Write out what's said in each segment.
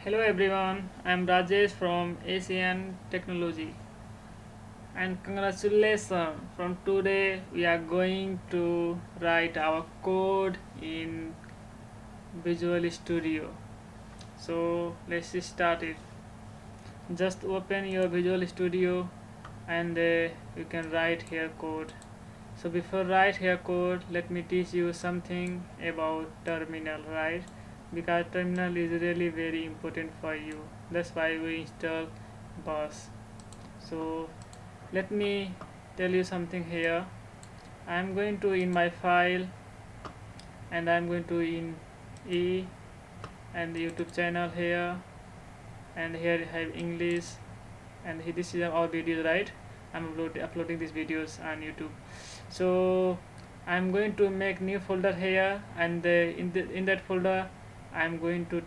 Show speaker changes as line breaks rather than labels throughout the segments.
Hello everyone, I am Rajesh from Asian Technology and congratulations, from today we are going to write our code in Visual Studio. So let's start it. Just open your Visual Studio and you can write here code. So before write here code, let me teach you something about terminal, right? Because terminal is really very important for you. That's why we install bus. So let me tell you something here. I'm going to in my file and I'm going to in E and the YouTube channel here, and here I have English, and this is our video, right? I'm uploading these videos on YouTube. So I'm going to make new folder here, and in that folder I'm going to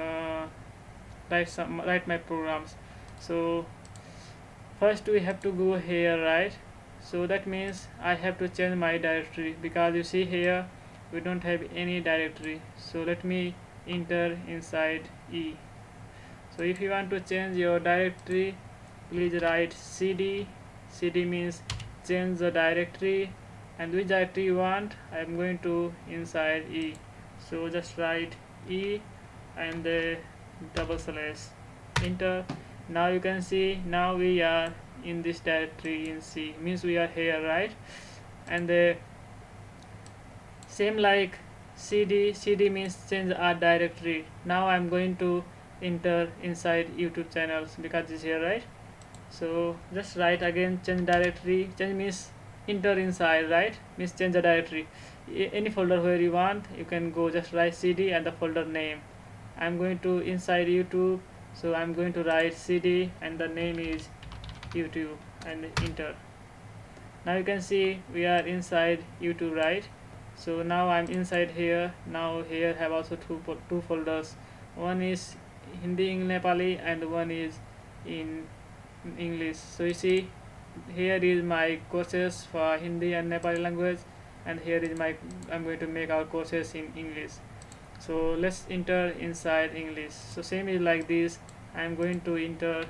write my programs. So first we have to go here, right? So that means I have to change my directory, because you see here we don't have any directory. So let me enter inside E. So if you want to change your directory, please write cd. Cd means change the directory, and which directory you want. I am going to inside E. So just write E and the double slash, enter. Now you can see now we are in this directory in C, means we are here, right? And the same like cd means change our directory. Now I'm going to enter inside YouTube channels, because it's here, right? So just write again change directory. Change means enter inside, right? Means change the directory. Any folder where you want, you can go, just write cd and the folder name. I'm going to inside YouTube, so I'm going to write cd and the name is YouTube and enter. Now you can see we are inside YouTube, right? So now I'm inside here. Now here have also two folders. One is Hindi Nepali and one is in English. So you see here is my courses for Hindi and Nepali language, and here is my I'm going to make our courses in English. So let's enter inside English. So same is like this. I'm going to enter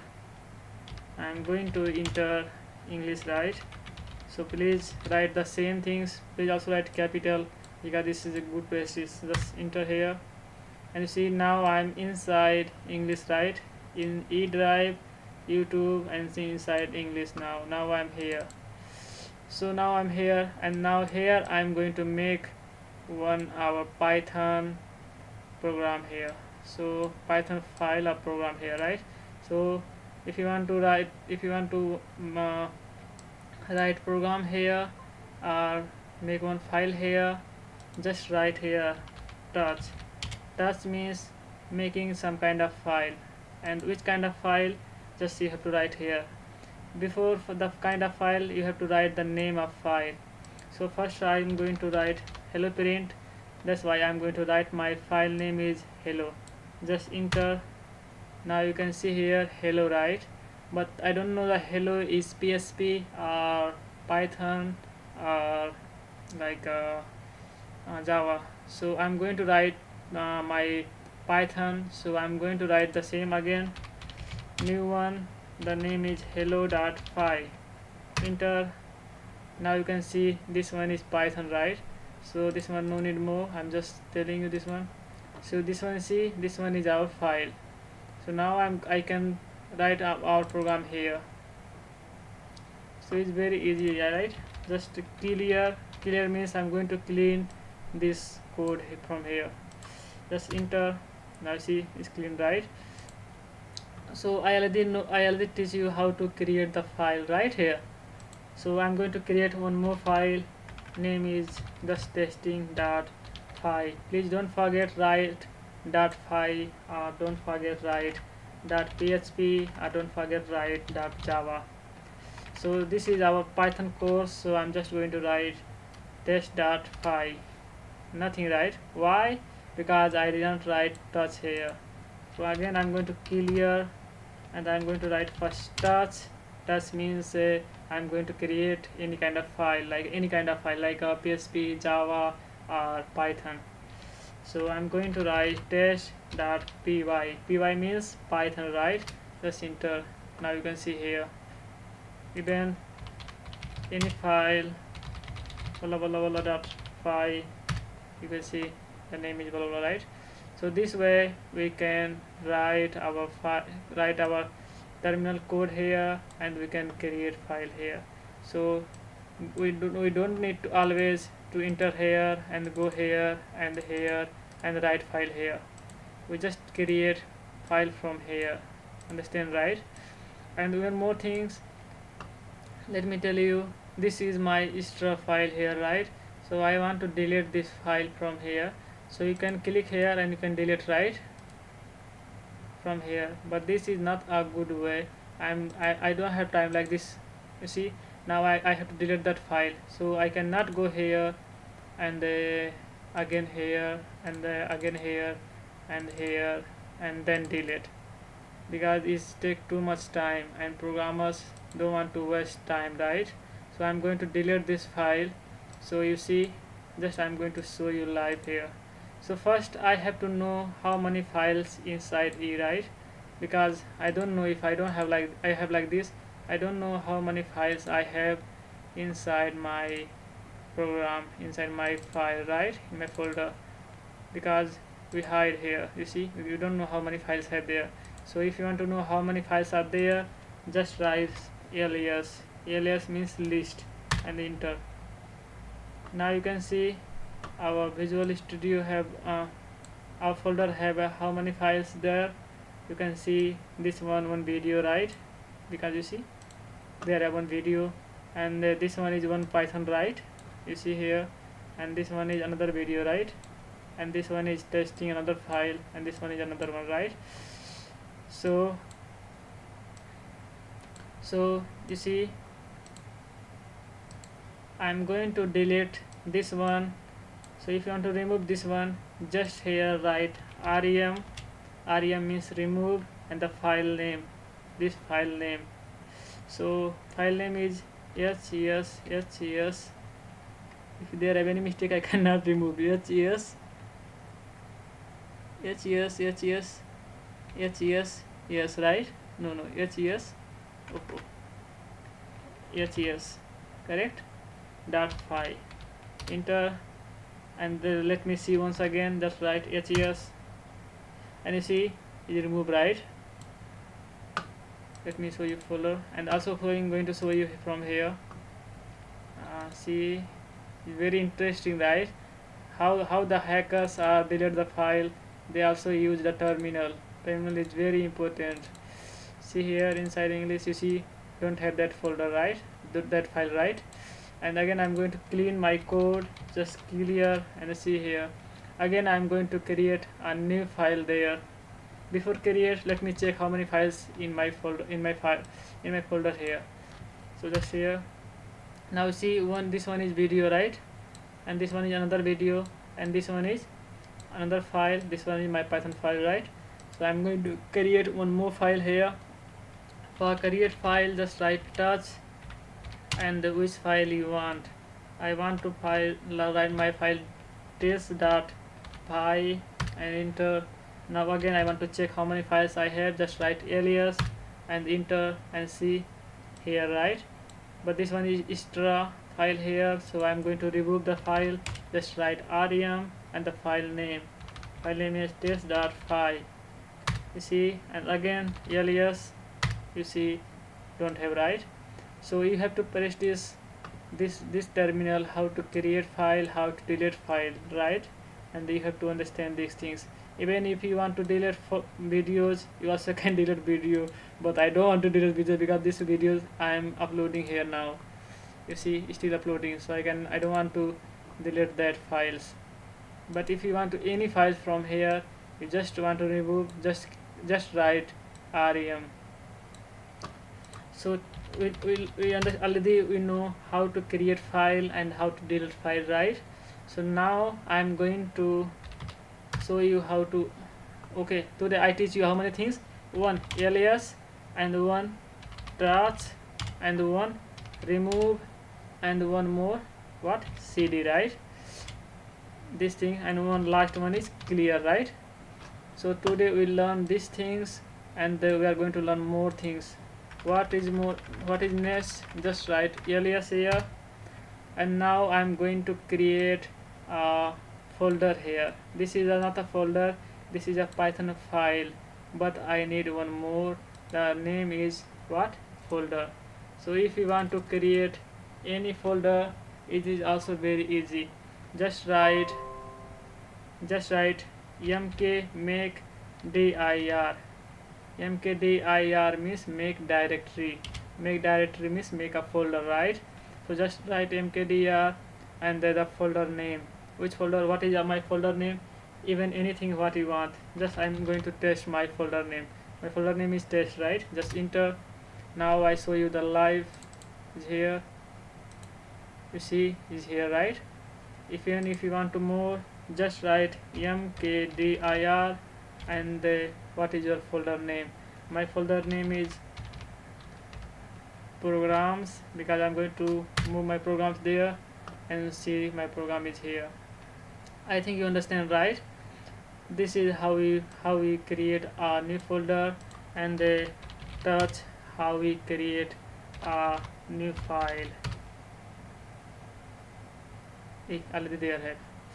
English, right? So please write the same things. Please also write capital, because this is a good basis. Just enter here, and you see now I'm inside English, right? In E drive, YouTube, and see inside English. Now I'm here. So now I'm here, and now here I'm going to make our Python program here. So Python file a program here, right? So if you want to write program here or make one file here, just write here touch means making some kind of file, and which kind of file, just you have to write here. Before for the kind of file, you have to write the name of file. So first I'm going to write hello print. That's why I'm going to write my file name is hello. Just enter. Now you can see here hello, right? But I don't know the hello is PHP or Python or like Java. So I'm going to write my Python. So I'm going to write the same again, new one. The name is hello.py. Enter. Now you can see this one is Python, right? So this one no need more, I'm just telling you this one. So this one, see, this one is our file. So now I can write our program here. So it's very easy, yeah, right? Just clear means I'm going to clean this code from here. Just enter. Now see it's clean, right? So I already teach you how to create the file right here. So I'm going to create one more file. Name is just testing.py. Please don't forget write .py, or don't forget write .php, or don't forget write .java. So this is our Python course. So I'm just going to write test.py. Nothing, right? Why? Because I didn't write touch here. So again I'm going to clear, and I'm going to write first touch. Touch means I'm going to create any kind of file, like a PHP, Java, or Python. So I'm going to write test.py. py means Python, right? Just enter. Now you can see here, even any file blah blah blah blah dot py, you can see the name is blah blah, right? So this way we can write our terminal code here, and we can create file here. So we don't need to always to enter here and go here and write file here. We just create file from here, understand, right? And even more things, let me tell you, this is my extra file here, right? So I want to delete this file from here, so you can click here and you can delete right from here. But this is not a good way. I don't have time like this. You see, now I have to delete that file, so I cannot go here and again here and again here and here and then delete, because it takes too much time and programmers don't want to waste time, right? So I'm going to delete this file. So you see, just I'm going to show you live here. So first I have to know how many files inside E, right? Because I don't know, if I don't have like I have like this, I don't know how many files I have inside my program, inside my file, right, in my folder, because we hide here. You see, you don't know how many files have there. So if you want to know how many files are there, just write alias. Alias means list and enter. Now you can see our Visual Studio have our folder have how many files there. You can see this one video, right? Because you see there are one video, and this one is one Python, right? You see here, and this one is another video, right? And this one is testing another file, and this one is another one, right? So you see, I'm going to delete this one. So if you want to remove this one, just here write rem. Rem means remove, and the file name, this file name. So file name is hes. If there have any mistake, I cannot remove hes, yes, right? No, hes, hes, correct, dot py, enter, and let me see once again, just write hes, and you see it remove, right? Let me show you folder, and also I'm going to show you from here. See, it's very interesting, right? How the hackers delete the file. They also use the terminal. Terminal is very important. See here inside English, you see don't have that folder, right? That file, right? And again I'm going to clean my code, just clear, and see here again I'm going to create a new file there. Before create, let me check how many files in my folder, in my folder here. So just here, now see this one is video, right? And this one is another video, and this one is another file. This one is my Python file, right? So I'm going to create one more file here. For create file, just write touch and which file you want. I want to write my file test.py and enter. Now again I want to check how many files I have, just write alias and enter and see here, right? But this one is extra file here, so I'm going to remove the file. Just write rem and the file name is test.py, you see, and again alias, you see don't have, right? So you have to press this terminal, how to create file, how to delete file, right? And you have to understand these things. Even if you want to delete videos, you also can delete video, but I don't want to delete videos because this videos I am uploading here now. You see, it's still uploading, so I don't want to delete that files. But if you want to any files from here, you just want to remove, just write rem. So already we know how to create file and how to delete file, right? So now I'm going to show you how to. Okay, today I teach you how many things: one alias, and one touch, and one remove, and one more what, cd, right? this thing, and one last one is clear, right? So today we learn these things, and we are going to learn more things. What is next? Just write alias here, and now I'm going to create a folder here. This is another folder. This is a Python file, but I need one more. The name is what? Folder. So if you want to create any folder, it is also very easy. Just write mk make dir. mkdir means make directory. Make directory means make a folder, right? So just write mkdir and the folder name. Which folder? What is my folder name? Even anything what you want. Just I'm going to test my folder name. My folder name is test, right? Just enter. Now I show you the live is here. You see is here, right? If you want to more, just write mkdir and what is your folder name? My folder name is programs, because I'm going to move my programs there, and see my program is here. I think you understand, right? This is how we create a new folder, and touch how we create a new file. Already there है.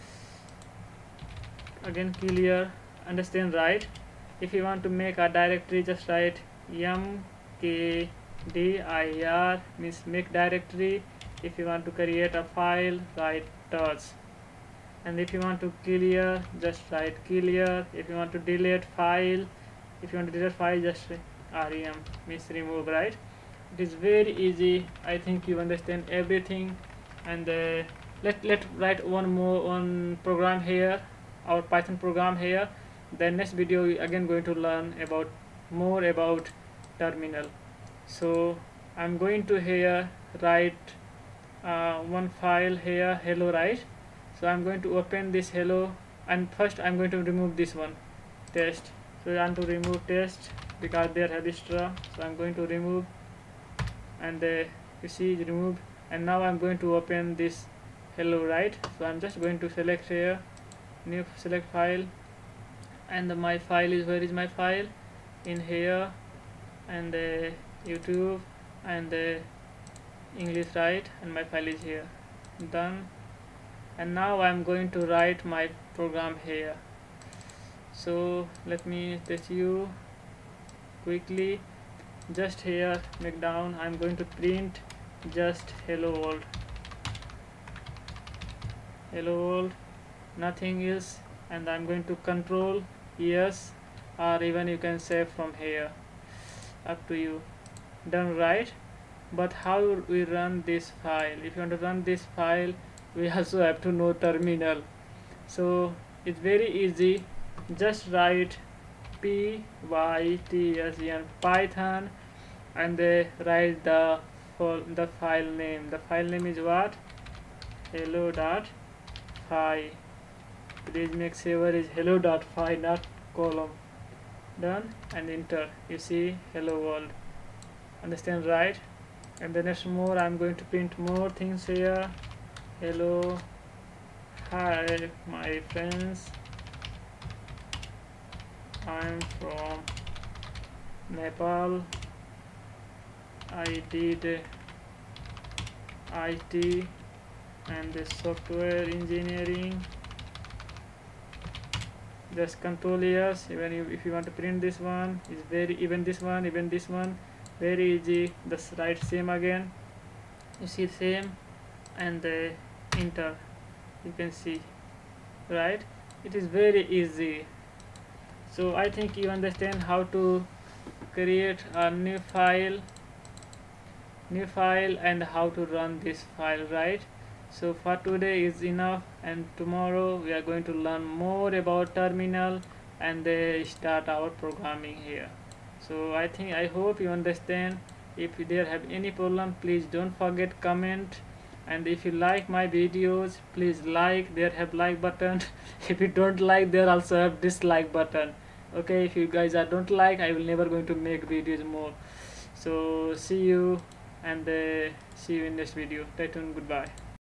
Again clear. Understand, right? If you want to make a directory, just write mkdir means make directory. If you want to create a file, write touch. And if you want to clear, just write clear. If you want to delete file, just rem means remove, right? It is very easy. I think you understand everything. And let's write one program here, our Python program here. The next video we again going to learn more about terminal. So I'm going to here write one file here, hello, right? So I'm going to open this hello, and first I'm going to remove this one, test. So I want to remove test because there have extra. So I'm going to remove, and you see it's removed. And now I'm going to open this hello, right? So I'm just going to select here, new select file, and my file is, where is my file? In here, and YouTube, and English, right? And my file is here. Done. And now I'm going to write my program here. So let me test you quickly. Just here, make down, I'm going to print just hello world, nothing else. And I'm going to control yes, or even you can save from here, up to you. Done, right? But how we run this file? If you want to run this file, we also have to know terminal. So it's very easy. Just write python Python, and write the file name. The file name is what? hello.py. Please make sure is hello.py, not column. Done, and enter. You see hello world. Understand, right? And the next more, I'm going to print more things here. Hello, hi my friends, I'm from Nepal. I did IT and the software engineering. Just control yes. Even if you want to print this one, is very, even this one, very easy. Just write same again. You see same, and enter. You can see, right? It is very easy. So I think you understand how to create a new file and how to run this file, right? So for today is enough, and tomorrow we are going to learn more about terminal and start our programming here. So I hope you understand. If there have any problem, please don't forget comment, and if you like my videos, please like. There have like button. If you don't like, there also have dislike button. Okay, if you guys are don't like, I will never going to make videos more. So see you, and see you in next video. Stay tuned. Goodbye.